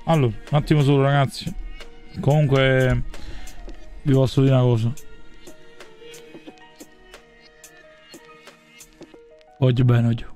Allora, un attimo solo ragazzi. Comunque vi posso dire una cosa. Voglio bene, voglio.